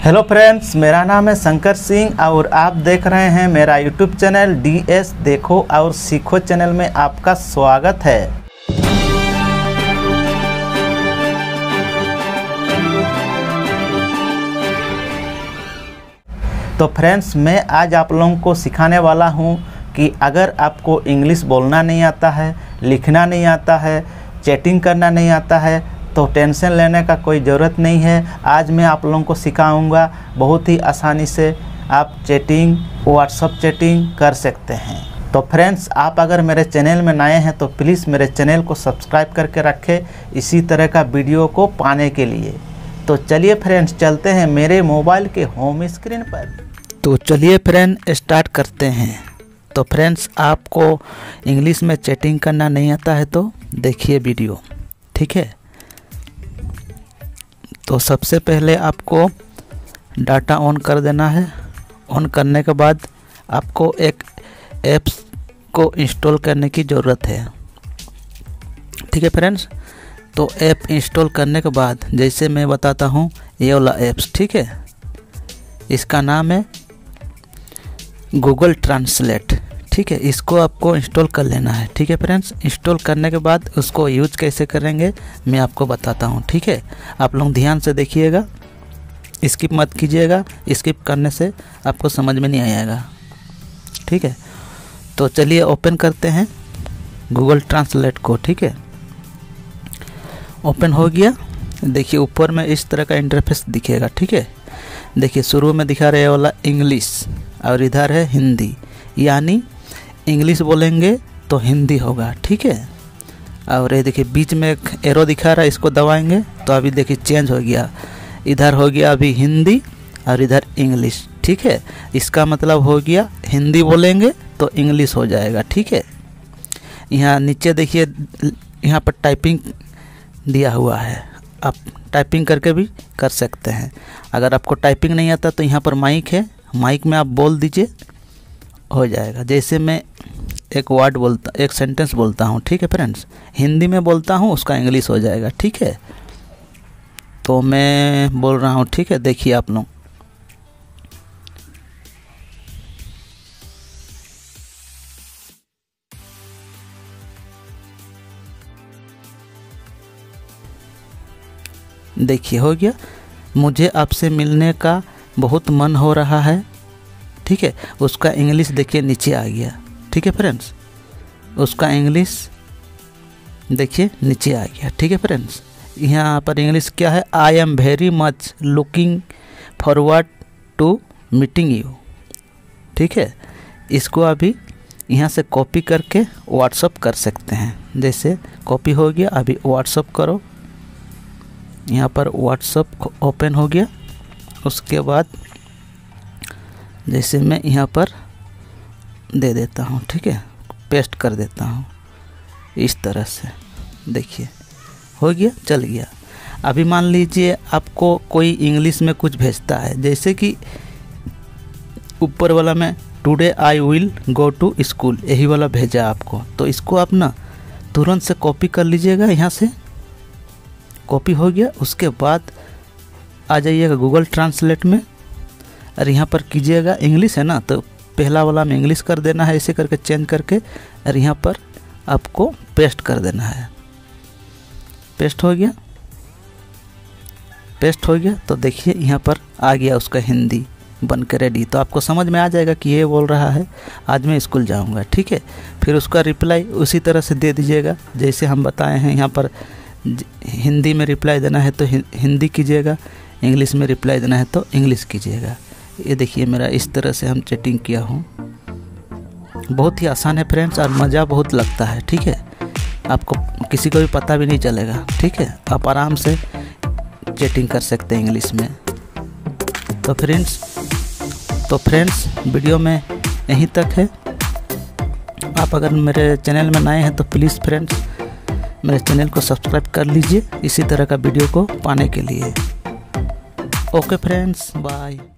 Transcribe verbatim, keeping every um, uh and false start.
Hello friends, मेरा नाम है शंकर सिंह और आप देख रहे हैं मेरा यूट्यूब चैनल डी एस देखो और सीखो चैनल में आपका स्वागत है। तो फ्रेंड्स, मैं आज आप लोगों को सिखाने वाला हूं कि अगर आपको इंग्लिश बोलना नहीं आता है, लिखना नहीं आता है, चैटिंग करना नहीं आता है तो टेंशन लेने का कोई ज़रूरत नहीं है। आज मैं आप लोगों को सिखाऊंगा, बहुत ही आसानी से आप चैटिंग, व्हाट्सएप चैटिंग कर सकते हैं। तो फ्रेंड्स, आप अगर मेरे चैनल में नए हैं तो प्लीज़ मेरे चैनल को सब्सक्राइब करके रखें इसी तरह का वीडियो को पाने के लिए। तो चलिए फ्रेंड्स, चलते हैं मेरे मोबाइल के होम स्क्रीन पर। तो चलिए फ्रेंड, स्टार्ट करते हैं। तो फ्रेंड्स, आपको इंग्लिश में चैटिंग करना नहीं आता है तो देखिए वीडियो, ठीक है। तो सबसे पहले आपको डाटा ऑन कर देना है। ऑन करने के बाद आपको एक ऐप्स को इंस्टॉल करने की ज़रूरत है, ठीक है फ्रेंड्स। तो ऐप इंस्टॉल करने के बाद जैसे मैं बताता हूँ, ये वाला ऐप्स, ठीक है, इसका नाम है गूगल ट्रांसलेट, ठीक है। इसको आपको इंस्टॉल कर लेना है, ठीक है फ्रेंड्स। इंस्टॉल करने के बाद उसको यूज कैसे करेंगे मैं आपको बताता हूँ, ठीक है। आप लोग ध्यान से देखिएगा, स्किप मत कीजिएगा, स्किप करने से आपको समझ में नहीं आएगा, ठीक है। तो चलिए ओपन करते हैं गूगल ट्रांसलेट को, ठीक है। ओपन हो गया। देखिए ऊपर में इस तरह का इंटरफेस दिखेगा, ठीक है। देखिए शुरू में दिखा रहे वाला इंग्लिश और इधर है हिंदी, यानी इंग्लिश बोलेंगे तो हिंदी होगा, ठीक है। और ये देखिए बीच में एक एरो दिखा रहा है, इसको दबाएंगे तो अभी देखिए चेंज हो गया, इधर हो गया अभी हिंदी और इधर इंग्लिश, ठीक है। इसका मतलब हो गया हिंदी बोलेंगे तो इंग्लिश हो जाएगा, ठीक है। यहाँ नीचे देखिए, यहाँ पर टाइपिंग दिया हुआ है, आप टाइपिंग करके भी कर सकते हैं। अगर आपको टाइपिंग नहीं आता तो यहाँ पर माइक है, माइक में आप बोल दीजिए, हो जाएगा। जैसे मैं एक वर्ड बोलता, एक सेंटेंस बोलता हूँ, ठीक है फ्रेंड्स, हिंदी में बोलता हूँ, उसका इंग्लिश हो जाएगा, ठीक है। तो मैं बोल रहा हूँ, ठीक है, देखिए आप लोग। देखिए हो गया, मुझे आपसे मिलने का बहुत मन हो रहा है, ठीक है। उसका इंग्लिश देखिए नीचे आ गया, ठीक है फ्रेंड्स। उसका इंग्लिश देखिए नीचे आ गया, ठीक है फ्रेंड्स। यहाँ पर इंग्लिश क्या है, I am very much looking forward to meeting you, ठीक है। इसको अभी यहाँ से कॉपी करके व्हाट्सअप कर सकते हैं। जैसे कॉपी हो गया, अभी व्हाट्सअप करो। यहाँ पर व्हाट्सअप ओपन हो गया। उसके बाद जैसे मैं यहाँ पर दे देता हूँ, ठीक है, पेस्ट कर देता हूँ इस तरह से, देखिए हो गया, चल गया। अभी मान लीजिए आपको कोई इंग्लिश में कुछ भेजता है, जैसे कि ऊपर वाला में today I will go to school, यही वाला भेजा आपको। तो इसको आप ना तुरंत से कॉपी कर लीजिएगा, यहाँ से कॉपी हो गया। उसके बाद आ जाइएगा गूगल ट्रांसलेट में और यहाँ पर कीजिएगा, इंग्लिश है ना तो पहला वाला में इंग्लिश कर देना है, ऐसे करके चेंज करके, और यहाँ पर आपको पेस्ट कर देना है। पेस्ट हो गया, पेस्ट हो गया। तो देखिए यहाँ पर आ गया उसका हिंदी बन के रेडी। तो आपको समझ में आ जाएगा कि ये बोल रहा है आज मैं स्कूल जाऊँगा, ठीक है। फिर उसका रिप्लाई उसी तरह से दे दीजिएगा जैसे हम बताए हैं। यहाँ पर हिंदी में रिप्लाई देना है तो हिंदी कीजिएगा, इंग्लिश में रिप्लाई देना है तो इंग्लिश कीजिएगा। ये देखिए मेरा इस तरह से हम चैटिंग किया हूँ। बहुत ही आसान है फ्रेंड्स और मज़ा बहुत लगता है, ठीक है। आपको किसी को भी पता भी नहीं चलेगा, ठीक है। आप आराम से चैटिंग कर सकते हैं इंग्लिश में। तो फ्रेंड्स तो फ्रेंड्स वीडियो में यहीं तक है। आप अगर मेरे चैनल में नए हैं तो प्लीज़ फ्रेंड्स मेरे चैनल को सब्सक्राइब कर लीजिए इसी तरह का वीडियो को पाने के लिए। Okay friends, bye.